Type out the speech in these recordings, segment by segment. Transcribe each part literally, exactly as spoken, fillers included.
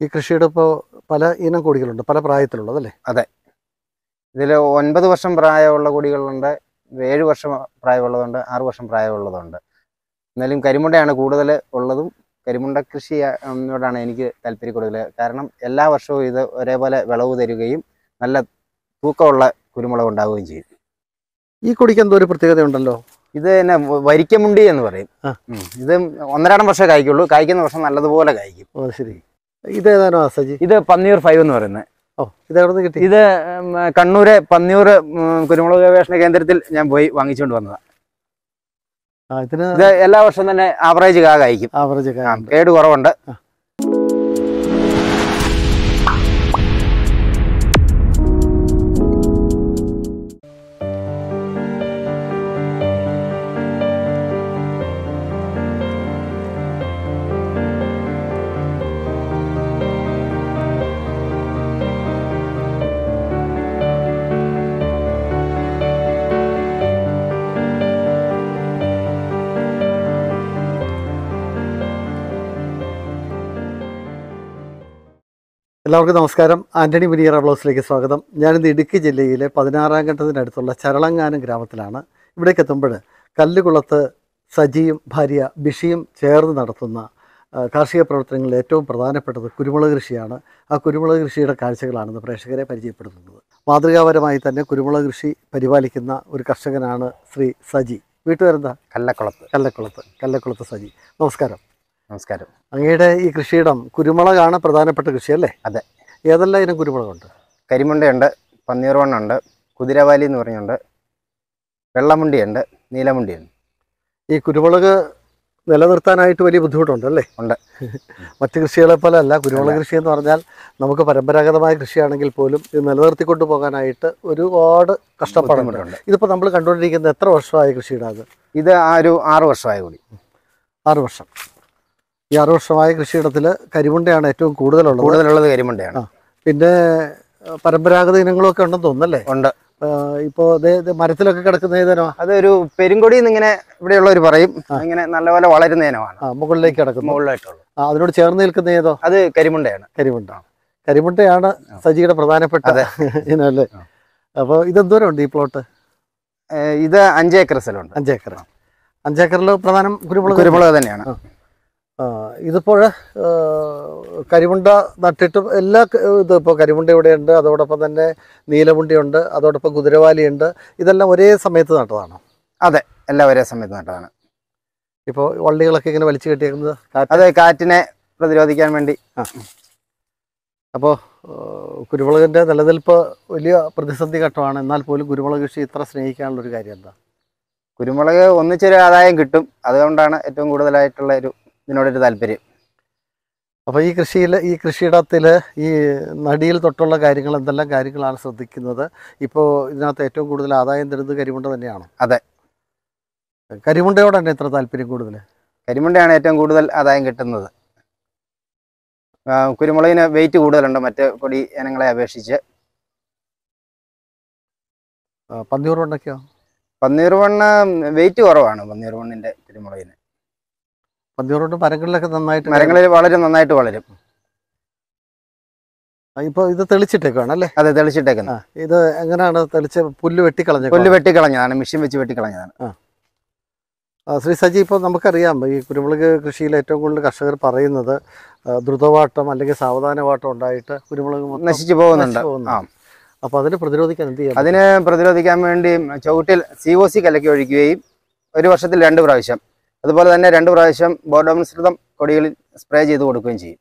ഈ കൃഷിയുടെ ഇപ്പോൾ പല ഇനം കൊടികളുണ്ട്, പല പ്രായത്തിലുള്ളതല്ലേ? അതെ, ഇതിൽ ഒൻപത് വർഷം പ്രായമുള്ള കൊടികളുണ്ട്, ഏഴ് വർഷം പ്രായമുള്ളതുണ്ട്, ആറ് വർഷം പ്രായമുള്ളതുണ്ട്. എന്നാലും കരിമുണ്ടയാണ് കൂടുതൽ ഉള്ളതും. കരിമുണ്ട കൃഷിയോടാണ് എനിക്ക് താല്പര്യം കൂടുതൽ. കാരണം എല്ലാ വർഷവും ഇത് ഒരേപോലെ വിളവ് തരികയും നല്ല തൂക്കമുള്ള കുരുമുളക് ഉണ്ടാവുകയും ചെയ്യും. ഈ കൊടിക്ക് എന്തോ ഒരു പ്രത്യേകത ഉണ്ടല്ലോ, ഇത് തന്നെ വരിക്കമുണ്ടി എന്ന് പറയും. ഇത് ഒന്നരാടം വർഷം കായ്ക്കുള്ളൂ, കായ്ക്കുന്ന വർഷം നല്ലതുപോലെ കായ്ക്കും. ഓ ശരി. ഇതേതാണോ സജി? ഇത് പന്നിയൂർ ഫൈവ് എന്ന് പറയുന്നത്. ഓ, ഇത് എവിടെ നിന്ന് കിട്ടി? ഇത് കണ്ണൂര് പന്നിയൂർ കുരുമുളക് ഗവേഷണ കേന്ദ്രത്തിൽ ഞാൻ പോയി വാങ്ങിച്ചുകൊണ്ട് വന്നതാണ്. ഇതിന് ഇത് എല്ലാ വർഷവും തന്നെ ആവറേജ് കാ കായ്ക്കും. ആവറേജ് കേട് കുറവുണ്ട്. എല്ലാവർക്കും നമസ്കാരം. ആൻ്റണി മുനിയറ ബ്ലോഗ്സിലേക്ക് സ്വാഗതം. ഞാനിത് ഇടുക്കി ജില്ലയിലെ പതിനാറാം ഘട്ടത്തിനടുത്തുള്ള ചരളങ്ങാനം ഗ്രാമത്തിലാണ്. ഇവിടേക്ക് എത്തുമ്പോൾ കല്ലുകുളത്ത് സജിയും ഭാര്യ ബിഷിയും ചേർന്ന് നടത്തുന്ന കാർഷിക പ്രവർത്തനങ്ങളിൽ ഏറ്റവും പ്രധാനപ്പെട്ടത് കുരുമുളക് കൃഷിയാണ്. ആ കുരുമുളക് കൃഷിയുടെ കാഴ്ചകളാണെന്ന് പ്രേക്ഷകരെ പരിചയപ്പെടുത്തുന്നത്. മാതൃകാപരമായി തന്നെ കുരുമുളക് കൃഷി പരിപാലിക്കുന്ന ഒരു കർഷകനാണ് ശ്രീ സജി. വീട്ടുപേരെന്താ? കല്ലക്കുളത്ത്. കല്ലക്കുളത്ത് കല്ലക്കുളത്ത് സജി, നമസ്കാരം. നമസ്കാരം. അങ്ങയുടെ ഈ കൃഷിയിടം കുരുമുളകാണ് പ്രധാനപ്പെട്ട കൃഷി അല്ലേ? അതെ. ഏതെല്ലാം ഇനം കുരുമുളകുണ്ട്? കരിമുണ്ടയുണ്ട്, പന്നീർ വണ്ണുണ്ട്, കുതിരവാലി എന്ന് പറഞ്ഞുണ്ട്, വെള്ളമുണ്ടിയുണ്ട്, നീലമുണ്ടിയുണ്ട്. ഈ കുരുമുളക് നിലനിർത്താനായിട്ട് വലിയ ബുദ്ധിമുട്ടുണ്ട് അല്ലേ? ഉണ്ട്. മറ്റ് കൃഷികളെ പോലെ അല്ല, കുരുമുളക് കൃഷി എന്ന് പറഞ്ഞാൽ നമുക്ക് പരമ്പരാഗതമായ കൃഷിയാണെങ്കിൽ പോലും ഇത് നിലനിർത്തിക്കൊണ്ടു പോകാനായിട്ട് ഒരുപാട് കഷ്ടപ്പാടുണ്ട്. ഇതിപ്പോൾ നമ്മൾ കണ്ടുകൊണ്ടിരിക്കുന്ന എത്ര വർഷമായ കൃഷിയിടാത്? ഇത് ആ ഒരു ആറ് വർഷമായ കൂടി. ആറ് വർഷം. ഈ ആറ് വർഷമായ കൃഷിയിടത്തിൽ കരിമുണ്ടയാണ് ഏറ്റവും കൂടുതലുള്ളത്. കൂടുതലുള്ളത് കരിമുണ്ടയാണ്. പിന്നെ പരമ്പരാഗത ഇനങ്ങളൊക്കെ ഉണ്ടെന്ന് തോന്നുന്നല്ലേ? ഉണ്ട്. ഇപ്പോൾ മരത്തിലൊക്കെ കിടക്കുന്ന ഏതനോ? അതൊരു പെരുങ്കൊടി എന്നിങ്ങനെ ഇവിടെയുള്ളവർ പറയും. ഇങ്ങനെ നല്ലപോലെ വളരുന്ന ഇനമാണ്. ആ, മുകളിലേക്ക് കിടക്കുന്നു. മുകളിലായിട്ടുള്ളൂ. ആ, അതിനോട് ചേർന്ന് നിൽക്കുന്ന ഏതോ? അത് കരിമുണ്ടയാണ്. കരിമുണ്ട. കരിമുണ്ടയാണ് സജിയുടെ പ്രധാനപ്പെട്ട ഇനം അല്ലേ? അപ്പോൾ ഇതെന്തോരം ഉണ്ട് ഈ പ്ലോട്ട്? ഇത് അഞ്ചേക്കർ സ്ഥലമുണ്ട്. അഞ്ചേക്കർ. അഞ്ചേക്കറിൽ പ്രധാനം കുരുമുളക് കുരുമുളക് തന്നെയാണ്. ഇതിപ്പോൾ കരിമുണ്ട നട്ടിട്ടും എല്ലാ ഇതിപ്പോൾ കരിമുണ്ട ഇവിടെയുണ്ട്, അതോടൊപ്പം തന്നെ നീലമുണ്ടിയുണ്ട്, അതോടൊപ്പം കുതിരവാലിയുണ്ട്. ഇതെല്ലാം ഒരേ സമയത്ത് നട്ടതാണോ? അതെ, എല്ലാം ഒരേ സമയത്ത് നട്ടതാണ്. ഇപ്പോൾ വള്ളികളൊക്കെ ഇങ്ങനെ വലിച്ചു കെട്ടിയേക്കുന്നത്? അതെ, കാറ്റിനെ പ്രതിരോധിക്കാൻ വേണ്ടി. ആ, അപ്പോൾ കുരുമുളകിൻ്റെ നിലനിൽപ്പ് വലിയ പ്രതിസന്ധി ഘട്ടമാണ്. എന്നാൽ പോലും കുരുമുളക് കൃഷി ഇത്ര സ്നേഹിക്കാനുള്ളൊരു കാര്യം എന്താ? കുരുമുളക് ഒന്നിച്ചൊരു ആദായം കിട്ടും, അതുകൊണ്ടാണ് ഏറ്റവും കൂടുതലായിട്ടുള്ള ഒരു ഇതിനോടൊരു താല്പര്യം. അപ്പോൾ ഈ കൃഷിയിൽ ഈ കൃഷിയിടത്തിൽ ഈ നടിയിൽ തൊട്ടുള്ള കാര്യങ്ങൾ എന്തെല്ലാം കാര്യങ്ങളാണ് ശ്രദ്ധിക്കുന്നത്? ഇപ്പോൾ ഇതിനകത്ത് ഏറ്റവും കൂടുതൽ ആദായം തരുന്നത് കരിമുണ്ട തന്നെയാണോ? അതെ. കരിമുണ്ടയോട് തന്നെ എത്ര താല്പര്യം കൂടുതൽ? കരിമുണ്ടയാണ് ഏറ്റവും കൂടുതൽ ആദായം കിട്ടുന്നത്. കുരുമുളകിന് വെയിറ്റ് കൂടുതലുണ്ട് മറ്റ് കൊടി ഇനങ്ങളെ അപേക്ഷിച്ച്. പന്നീർ വണ്ണൊക്കെയോ? പന്നീർ വണ്ണ് വെയിറ്റ് കുറവാണ്. പന്നീർ വണ്ണിൻ്റെ കുരുമുളകിന് പന്നീർ വണ്ണ് മരങ്ങളിലൊക്കെ നന്നായിട്ട് മരങ്ങളിൽ വളരെ നന്നായിട്ട് വളരും. ഇപ്പോൾ ഇത് തെളിച്ചിട്ടേക്കാണ് അല്ലേ? അതെ, തെളിച്ചിട്ടേക്കുന്ന. ഇത് എങ്ങനെയാണ് തെളിച്ച്? പുല്ല് വെട്ടിക്കളഞ്ഞ? പുല്ല് വെട്ടിക്കളഞ്ഞതാണ്, മെഷീൻ വെച്ച് വെട്ടിക്കളഞ്ഞതാണ്. ആ, ശ്രീ സജി, ഇപ്പോൾ നമുക്കറിയാം ഈ കുരുമുളക് കൃഷിയിൽ ഏറ്റവും കൂടുതൽ കർഷകർ പറയുന്നത് ദ്രുതവാട്ടം അല്ലെങ്കിൽ സാവധാനവാട്ടം ഉണ്ടായിട്ട് കുരുമുളക് നശിച്ചു പോകുന്നുണ്ട്. ആ, അപ്പോൾ അതിന് പ്രതിരോധിക്കാൻ എന്ത് ചെയ്യാം? അതിന് പ്രതിരോധിക്കാൻ വേണ്ടി ചുവട്ടിൽ സി ഒ സി കലക്കി ഒഴിക്കുകയും ഒരു വർഷത്തിൽ രണ്ട് പ്രാവശ്യം, അതുപോലെ തന്നെ രണ്ട് പ്രാവശ്യം ബോർഡോ മിശ്രിതം കൊടികളിൽ സ്പ്രേ ചെയ്ത് കൊടുക്കുകയും ചെയ്യും.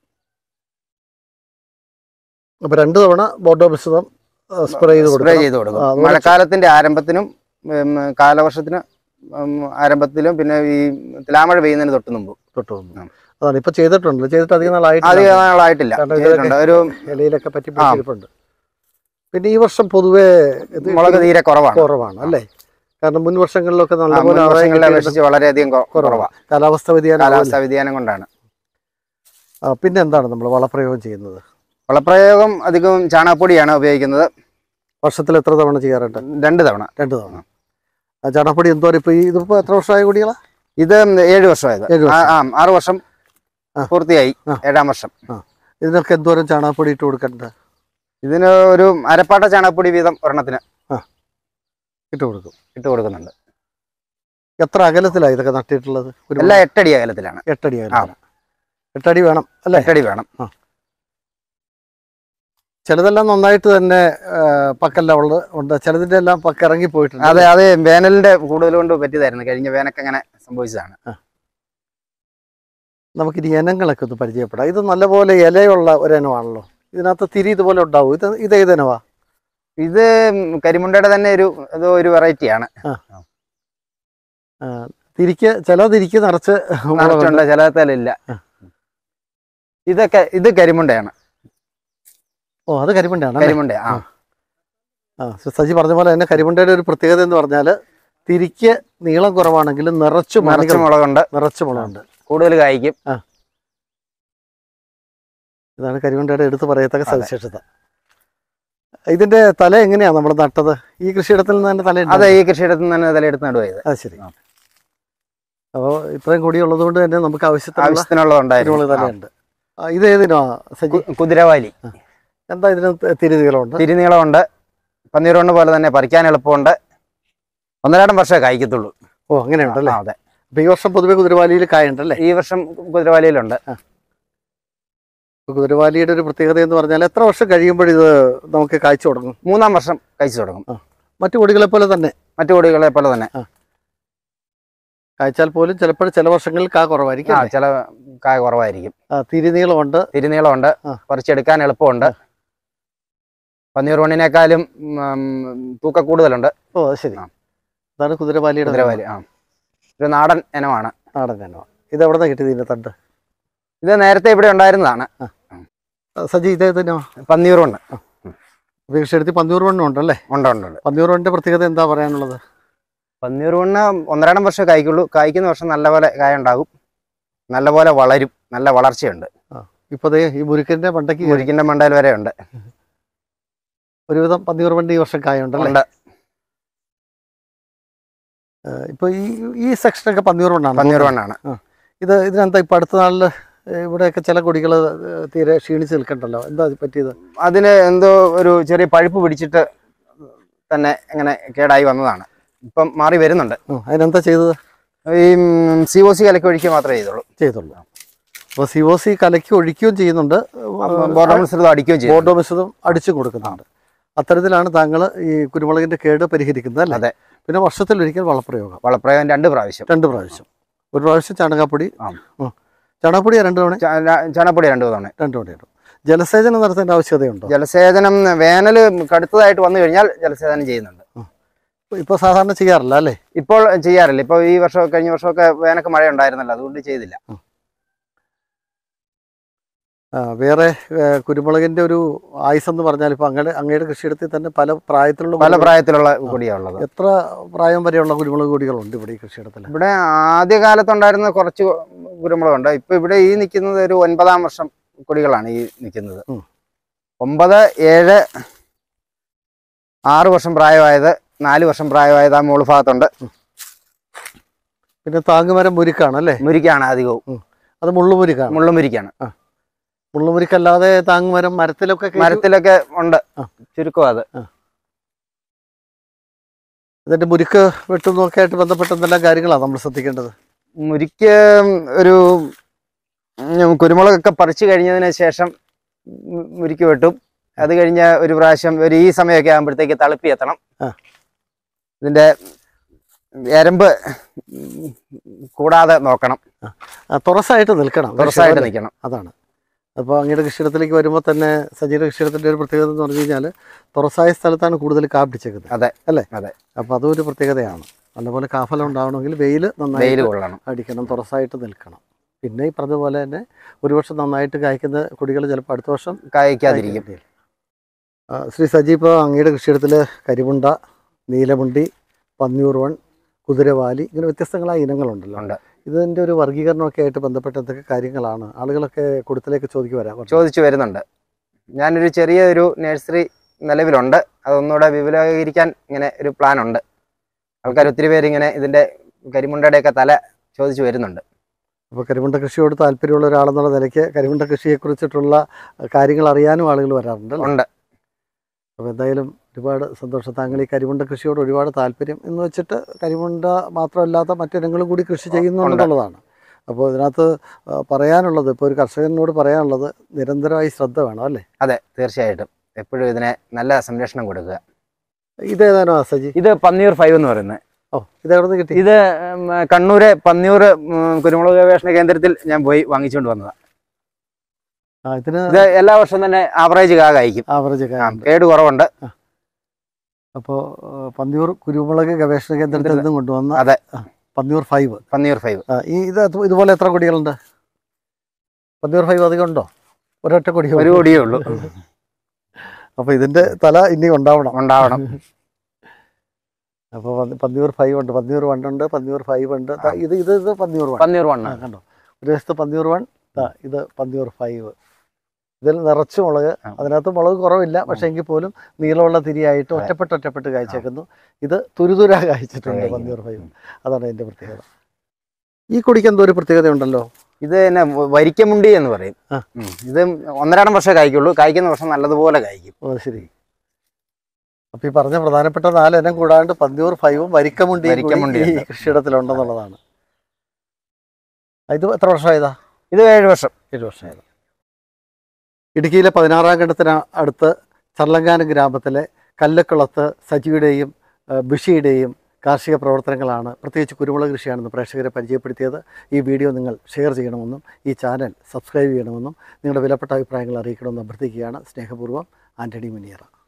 അപ്പോൾ രണ്ട് തവണ ബോർഡോ മിശ്രിതം സ്പ്രേ ചെയ്ത് സ്പ്രേ ചെയ്ത് കൊടുക്കും. മഴക്കാലത്തിന്റെ ആരംഭത്തിനും കാലവർഷത്തിന് ആരംഭത്തിലും പിന്നെ ഈ തുലാമഴ പെയ്യുന്നതിന് തൊട്ട് മുമ്പ് തൊട്ട് മുമ്പ്. അതാണ് ഇപ്പോൾ ചെയ്തിട്ടുണ്ട്. ചെയ്തിട്ട് അധികം നാളായിട്ട് അധികം നാളായിട്ടില്ല. ഒരു ഇലയിലൊക്കെ പറ്റി പിടിച്ചിരിപ്പുണ്ട്. പിന്നെ ഈ വർഷം പൊതുവേ മുളക് തീരെ കുറവാണ് കുറവാണ് അല്ലേ? കാരണം മുൻ വർഷങ്ങളിലൊക്കെ നല്ലപോലെ വളരെയധികം കുറവാണ്. കാലാവസ്ഥ വ്യതിയാനം കാലാവസ്ഥ വ്യതിയാനം കൊണ്ടാണ്. പിന്നെ എന്താണ് നമ്മൾ വളപ്രയോഗം ചെയ്യുന്നത്? വളപ്രയോഗം അധികവും ചാണകപ്പൊടിയാണ് ഉപയോഗിക്കുന്നത്. വർഷത്തിൽ എത്ര തവണ ചെയ്യാറുണ്ട്? രണ്ട് തവണ. രണ്ട് തവണ. ചാണകപ്പൊടി എന്തോ ഇപ്പോൾ ഈ ഇതിപ്പോൾ എത്ര വർഷമായ കൊടികളാ? ഇത് ഏഴ് വർഷമായത്. ആറ് വർഷം പൂർത്തിയായി, ഏഴാം വർഷം. ഇതിനൊക്കെ എന്തോരം ചാണകപ്പൊടി ഇട്ട് കൊടുക്കണ്ട? ഇതിന് ഒരു അരപ്പാട്ട ചാണകപ്പൊടി വീതം ഒരെണ്ണത്തിന് ആ ഇട്ട് കൊടുക്കും ഇട്ട് കൊടുക്കുന്നുണ്ട്. എത്ര അകലത്തിലാണ് ഇതൊക്കെ നട്ടിട്ടുള്ളത്? എല്ലാം എട്ടടി അകലത്തിലാണ്. എട്ടടി അകലം. എട്ടടി വേണം അല്ലേ? എട്ടടി വേണം. ആ ചിലതെല്ലാം നന്നായിട്ട് തന്നെ പക്കെല്ലാം ഉള്ളത് ഉണ്ട്, ചിലതിൻ്റെ എല്ലാം പക്ക ഇറങ്ങി പോയിട്ടുണ്ട്. അതെ അതെ വേനലിന്റെ കൂടുതൽ കൊണ്ട് പറ്റിയതായിരുന്നു. കഴിഞ്ഞ വേനൊക്കെ അങ്ങനെ സംഭവിച്ചതാണ്. നമുക്കിനി ഇനങ്ങളൊക്കെ ഒന്ന് പരിചയപ്പെടാം. ഇത് നല്ലപോലെ ഇലയുള്ള ഒരിനമാണല്ലോ. ഇതിനകത്ത് തിരി ഇതുപോലെ ഉണ്ടാവും. ഇത് ഇത് ഏതിനവാ? ഇത് കരിമുണ്ടയുടെ തന്നെ ഒരു ഏതോ ഒരു വെറൈറ്റിയാണ്. തിരിക്ക് ചില തിരിക്ക് നിറച്ച് നിറച്ചുണ്ട്, ചിലത്തിലില്ല. ഇതൊക്കെ ഇത് കരിമുണ്ടയാണ്. ഓ അത് കരിമുണ്ടയാണ്. കരിമുണ്ട. ആ ആ സജി പറഞ്ഞ പോലെ തന്നെ കരിമുണ്ടയുടെ ഒരു പ്രത്യേകത എന്ന് പറഞ്ഞാൽ തിരിക്ക് നീളം കുറവാണെങ്കിലും നിറച്ചു നിറച്ച് മുളകുണ്ട്. നിറച്ചു മുളകുണ്ട്, കൂടുതൽ കായ്ക്കും. ആ ഇതാണ് കരിമുണ്ടയുടെ എടുത്ത് പറയത്തക്ക സവിശേഷത. ഇതിന്റെ തല എങ്ങനെയാണ് നമ്മൾ നട്ടത്? ഈ കൃഷിയിടത്തിൽ നിന്ന് തന്നെ തല? അതെ, ഈ കൃഷിയിടത്തിൽ നിന്ന് തന്നെ തലയെടുത്ത് നടുവായത്. അത് ശരി. അപ്പോൾ ഇത്രയും കൂടി ഉള്ളത് കൊണ്ട് തന്നെ നമുക്ക് ആവശ്യത്തിനുള്ളതുണ്ടായിരുന്നു. തലയുണ്ട്. ഇത് ഏതിനാ സജി? കുതിരവാലി. എന്താ ഇതിന് തിരുനീളമുണ്ട്? തിരുനീളമുണ്ട്. പന്നീറുകൊണ്ട് പോലെ തന്നെ പറിക്കാൻ എളുപ്പമുണ്ട്. ഒന്നരാടം വർഷമേ കായ്ക്കത്തുള്ളൂ. ഓ അങ്ങനെയുണ്ടല്ലേ? അതെ. അപ്പൊ ഈ വർഷം പൊതുവെ കുതിരവാലിയിൽ കായുണ്ടല്ലേ? ഈ വർഷം കുതിരവാലിയിലുണ്ട്. കുതിരവാലിയുടെ ഒരു പ്രത്യേകത എന്ന് പറഞ്ഞാൽ എത്ര വർഷം കഴിയുമ്പോൾ ഇത് നമുക്ക് കായ്ച്ചു തുടങ്ങും? മൂന്നാം വർഷം കായ്ച്ചു തുടങ്ങും. മറ്റു കൊടികളെ പോലെ തന്നെ? മറ്റു കൊടികളെ പോലെ തന്നെ കായ്ച്ചാൽ പോലും ചിലപ്പോൾ ചില വർഷങ്ങളിൽ കാ കുറവായിരിക്കും. ചില കായ കുറവായിരിക്കും. തിരുനീളമുണ്ട്. തിരുനീളമുണ്ട്. പറിച്ചെടുക്കാൻ എളുപ്പമുണ്ട്. പന്നീർ മണ്ണിനേക്കാളും തൂക്ക കൂടുതലുണ്ട്. ഓ അത് ശരി. അതാണ് കുതിരവാലിയുടെ. കുതിരവാലി ആ ഒരു നാടൻ ഇനമാണ്. നാടൻ ഇനമാണ്. ഇത് എവിടെ നിന്നാണ് കിട്ടിയത് ഇതിന്റെ തണ്ട്? ഇത് നേരത്തെ ഇവിടെ ഉണ്ടായിരുന്നതാണ്. സജി ഇതേതോ? പന്നീറുണ്ട്. കൃഷിയെടുത്ത് പന്നീർ വണ്ണം ഉണ്ടല്ലേ? ഉണ്ട് ഉണ്ട് ഉണ്ട്. പന്നീർ വണ്ണിന്റെ പ്രത്യേകത എന്താ പറയാനുള്ളത്? പന്നീർ വണ്ണ് ഒന്നരാടം വർഷം കായ്ക്കുള്ളൂ. കായ്ക്കുന്ന വർഷം നല്ലപോലെ കായ ഉണ്ടാകും, നല്ലപോലെ വളരും, നല്ല വളർച്ചയുണ്ട്. ഇപ്പൊ ഈ മുരുക്കിന്റെ മണ്ടയ്ക്ക് മുരുക്കിന്റെ മണ്ടയിൽ വരെ ഉണ്ട്. ഒരുവിധം പന്നീർ വണ്ടി ഈ വർഷം കായ ഉണ്ടല്ലേ? ഇപ്പൊ ഈ ഈ സെക്ഷനൊക്കെ പന്നീർ വണ്ണാണ്. പന്നീർ വണ്ണാണ്. ഇത് ഇതിനെന്താ ഇപ്പൊ അടുത്ത നാളില് ഇവിടെയൊക്കെ ചില കൊടികൾ തീരെ ക്ഷീണിച്ച് നിൽക്കണ്ടല്ലോ, എന്താ പറ്റിയത്? അതിന് എന്തോ ഒരു ചെറിയ പഴുപ്പ് പിടിച്ചിട്ട് തന്നെ ഇങ്ങനെ കേടായി വന്നതാണ്. ഇപ്പം മാറി വരുന്നുണ്ട്. അതിനെന്താ ചെയ്തത്? ഈ സി ഒ സി കലക്കി ഒഴിക്കുക മാത്രമേ ചെയ്തുള്ളൂ ചെയ്തുള്ളൂ അപ്പോൾ സി ഒ സി കലക്കി ഒഴിക്കുകയും ചെയ്യുന്നുണ്ട്, ബോർഡോ മിശ്രിതം അടിക്കുകയും ചെയ്യും. ബോർഡോ മിശ്രിതം അടിച്ചു കൊടുക്കുന്നുണ്ട്. അത്തരത്തിലാണ് താങ്കൾ ഈ കുരുമുളകിന്റെ കേട് പരിഹരിക്കുന്നത് അല്ലേ? അതെ. പിന്നെ വർഷത്തിലൊരിക്കൽ വളപ്രയോഗം. വളപ്രയോഗം രണ്ട് പ്രാവശ്യം. രണ്ട് പ്രാവശ്യം. ഒരു പ്രാവശ്യം ചാണകപ്പൊടി. ചാണകപ്പൊടി രണ്ട് തവണ? ചാണകപ്പൊടി രണ്ട് തവണ. രണ്ട് തവണ ഇടും. ജലസേചനം നടത്തേണ്ട ആവശ്യകതയുണ്ടോ? ജലസേചനം വേനൽ കടുത്തതായിട്ട് വന്നു കഴിഞ്ഞാൽ ജലസേചനം ചെയ്യുന്നുണ്ട്. ഇപ്പോൾ സാധാരണ ചെയ്യാറില്ല അല്ലേ? ഇപ്പോൾ ചെയ്യാറില്ല. ഇപ്പോൾ ഈ വർഷം കഴിഞ്ഞ വർഷമൊക്കെ വേനൊക്കെ മഴ ഉണ്ടായിരുന്നല്ലോ, അതുകൊണ്ട് ചെയ്തില്ല. വേറെ കുരുമുളകിന്റെ ഒരു ആയുസ് എന്ന് പറഞ്ഞാൽ ഇപ്പൊ അങ്ങയുടെ അങ്ങയുടെ കൃഷിയിടത്തിൽ തന്നെ പല പ്രായത്തിലുള്ള പല പ്രായത്തിലുള്ള കൊടിയാണ് ഉള്ളത്. എത്ര പ്രായം വരെയുള്ള കുരുമുളക് കൊടികളുണ്ട് ഇവിടെ ഈ കൃഷിയിടത്തിൽ? ഇവിടെ ആദ്യകാലത്തുണ്ടായിരുന്ന കുറച്ച് കുരുമുളകുണ്ട്. ഇപ്പൊ ഇവിടെ ഈ നിൽക്കുന്നത് ഒരു ഒൻപതാം വർഷം കൊടികളാണ് ഈ നിൽക്കുന്നത്. ഒമ്പത്, ഏഴ്, ആറ് വർഷം പ്രായമായത്, നാല് വർഷം പ്രായമായത് ആ മുകൾ ഭാഗത്തുണ്ട്. പിന്നെ താങ്ങുമരം മുരിക്കാണ് അല്ലേ? മുരിക്കാണ് അധികവും. അത് മുള്ളുമുരിക്കാണ്. മുള്ളുമുരിക്കാണ്. മുള്ളുമുരിക്കല്ലാതെ താങ്ങുമരം മരത്തിലൊക്കെ മരത്തിലൊക്കെ ഉണ്ട്, ചുരുക്കം അത്. ഇതിന്റെ മുരിക്ക് വെട്ടുന്നൊക്കെ ആയിട്ട് ബന്ധപ്പെട്ട എന്തെല്ലാം കാര്യങ്ങളാണ് നമ്മൾ ശ്രദ്ധിക്കേണ്ടത്? മുരിക്ക് ഒരു കുരുമുളകൊക്കെ പറിച്ചു കഴിഞ്ഞതിന് ശേഷം മുരിക്ക് വെട്ടും. അത് കഴിഞ്ഞ ഒരു പ്രാവശ്യം ഒരു ഈ സമയമൊക്കെ ആകുമ്പോഴത്തേക്ക് തളുപ്പി എത്തണം. ഇതിന്റെ എരമ്പ് കൂടാതെ നോക്കണം. തുറസായിട്ട് നിൽക്കണം. തുറസായിട്ട് നിൽക്കണം. അതാണ്. അപ്പോൾ അങ്ങയുടെ കൃഷിയിടത്തിലേക്ക് വരുമ്പോൾ തന്നെ സജീവ കൃഷിയിടത്തിൻ്റെ ഒരു പ്രത്യേകത എന്ന് പറഞ്ഞു കഴിഞ്ഞാൽ തുറസായ സ്ഥലത്താണ് കൂടുതൽ കാ പിടിച്ചേക്കുന്നത്. അതെ അല്ലേ? അതെ. അപ്പോൾ അതും ഒരു പ്രത്യേകതയാണ്. നല്ലപോലെ കാഫലം ഉണ്ടാവണമെങ്കിൽ വെയിൽ നന്നായി വെയിൽ കൊള്ളണം, അടിക്കണം, തുറസായിട്ട് നിൽക്കണം. പിന്നെ ഈ പറഞ്ഞതുപോലെ തന്നെ ഒരു വർഷം നന്നായിട്ട് കായ്ക്കുന്ന കൊടികൾ ചിലപ്പോൾ അടുത്ത വർഷം കായ്ക്കാതിരിക്കും. ശ്രീ സജി, ഇപ്പോൾ അങ്ങയുടെ കൃഷിയിടത്തിൽ കരിമുണ്ട, നീലമുണ്ടി, പന്നിയൂർവൺ, കുതിരവാലി, ഇങ്ങനെ വ്യത്യസ്തങ്ങളായ ഇനങ്ങളുണ്ടല്ലോ. ഉണ്ട്. ഇതിൻ്റെ ഒരു വർഗീകരണമൊക്കെ ആയിട്ട് ബന്ധപ്പെട്ട എന്തൊക്കെ കാര്യങ്ങളാണ് ആളുകളൊക്കെ കൊടുത്തിലേക്ക് ചോദിച്ചു വരാം ചോദിച്ചു വരുന്നുണ്ട്. ഞാനൊരു ചെറിയ ഒരു നഴ്സറി നിലവിലുണ്ട്. അതൊന്നുകൂടെ വിപുലീകരിക്കാൻ ഇങ്ങനെ ഒരു പ്ലാൻ ഉണ്ട്. ആൾക്കാർ ഒത്തിരി പേര് ഇങ്ങനെ ഇതിൻ്റെ കരിമുണ്ടയുടെയൊക്കെ തല ചോദിച്ചു വരുന്നുണ്ട്. അപ്പോൾ കരിമുണ്ട കൃഷിയോട് താല്പര്യമുള്ള ഒരാളെന്നുള്ള നിലയ്ക്ക് കരിമുണ്ട കൃഷിയെക്കുറിച്ചിട്ടുള്ള കാര്യങ്ങൾ അറിയാനും ആളുകൾ വരാറുണ്ട്. ഉണ്ട്. അപ്പോൾ എന്തായാലും ഒരുപാട് സന്തോഷം. താങ്കൾ ഈ കരിമുണ്ട കൃഷിയോട് ഒരുപാട് താല്പര്യം എന്ന് വെച്ചിട്ട് കരിമുണ്ട മാത്രമല്ലാത്ത മറ്റിനങ്ങളും കൂടി കൃഷി ചെയ്യുന്നുണ്ടെന്നുള്ളതാണ്. അപ്പോൾ ഇതിനകത്ത് പറയാനുള്ളത്, ഇപ്പോൾ ഒരു കർഷകനോട് പറയാനുള്ളത് നിരന്തരമായി ശ്രദ്ധ വേണം അല്ലേ? അതെ, തീർച്ചയായിട്ടും. എപ്പോഴും ഇതിനെ നല്ല സംരക്ഷണം കൊടുക്കുക. ഇതേതാണോ സജി? ഇത് പന്നിയൂർ ഫൈവ് എന്ന് പറയുന്നത്. ഓ, ഇതെവിടെ നിന്ന് കിട്ടി? ഇത് കണ്ണൂരെ പന്നിയൂർ കുരുമുളക് ഗവേഷണ കേന്ദ്രത്തിൽ ഞാൻ പോയി വാങ്ങിച്ചുകൊണ്ട് വന്നതാണ്. ആ, ഇതിന് ഇത് എല്ലാ വർഷവും തന്നെ ആവറേജ് കാ കായ്ക്കും. ആവറേജ് കേട് കുറവുണ്ട്. അപ്പോൾ പന്നിയൂർ കുരുമുളക് ഗവേഷണ കേന്ദ്രത്തിൽ നിന്നും കൊണ്ടുവന്ന അതെ പന്നിയൂർ ഫൈവ്. പന്നിയൂർ ഫൈവ് ഈ ഇത് ഇതുപോലെ എത്ര കൊടികളുണ്ട്? പന്നിയൂർ ഫൈവ് അധികം ഉണ്ടോ? ഒരൊറ്റ കൊടി, ഒരു കൊടിയേ ഉള്ളൂ. അപ്പോൾ ഇതിന്റെ തല ഇനി ഉണ്ടാവണം ഉണ്ടാവണം അപ്പോൾ പന്നിയൂർ ഫൈവ് ഉണ്ട്, പന്നിയൂർ വൺ ഉണ്ട്, പന്നിയൂർ ഫൈവ് ഉണ്ട്. ഇത് ഇത് ഇത് പന്നിയൂർ വൺ. പന്നിയൂർ വൺ കണ്ടോ? ഒരു വശത്ത് പന്നിയൂർ വൺ, ഇത് പന്നിയൂർ ഫൈവ്. ഇതിൽ നിറച്ച് മുളക്, അതിനകത്ത് മുളക് കുറവില്ല, പക്ഷെ എങ്കിൽ പോലും നീളമുള്ള തിരിയായിട്ട് ഒറ്റപ്പെട്ട് ഒറ്റപ്പെട്ട് കായ്ച്ചേക്കുന്നു. ഇത് തുരുതുര കായ്ച്ചിട്ടുണ്ട് പന്നിയൂർ ഫൈവ്. അതാണ് അതിൻ്റെ പ്രത്യേകത. ഈ കൊടിക്ക് എന്തോ ഒരു പ്രത്യേകത ഉണ്ടല്ലോ. ഇത് തന്നെ വരിക്കമുണ്ടി എന്ന് പറയും. ഇത് ഒന്നരാടം വർഷം കായ്ക്കുള്ളൂ. കായ്ക്കുന്ന വർഷം നല്ലതുപോലെ കായ്ക്കും. ഓ ശരി. അപ്പം ഈ പറഞ്ഞ പ്രധാനപ്പെട്ട നാലെണ്ണം കൂടാണ്ട് പന്നിയൂർ ഫൈവും വരിക്കമുണ്ടി ഈ കൃഷിയിടത്തിലുണ്ടെന്നുള്ളതാണ്. ഇത് എത്ര വർഷമായതാ? ഇത് ഏഴ് വർഷം. ഏഴ് വർഷമായത്. ഇടുക്കിയിലെ പതിനാറാം ഘട്ടത്തിന് അടുത്ത് ചർലങ്കാനം ഗ്രാമത്തിലെ കല്ലക്കുളത്ത് സജിയുടെയും ബിഷിയുടെയും കാർഷിക പ്രവർത്തനങ്ങളാണ്, പ്രത്യേകിച്ച് കുരുമുളക് കൃഷിയാണെന്ന് പ്രേക്ഷകരെ പരിചയപ്പെടുത്തിയത്. ഈ വീഡിയോ നിങ്ങൾ ഷെയർ ചെയ്യണമെന്നും ഈ ചാനൽ സബ്സ്ക്രൈബ് ചെയ്യണമെന്നും നിങ്ങളുടെ വിലപ്പെട്ട അഭിപ്രായങ്ങൾ അറിയിക്കണമെന്ന് അഭ്യർത്ഥിക്കുകയാണ്. സ്നേഹപൂർവ്വം, ആൻ്റണി മുനിയറ.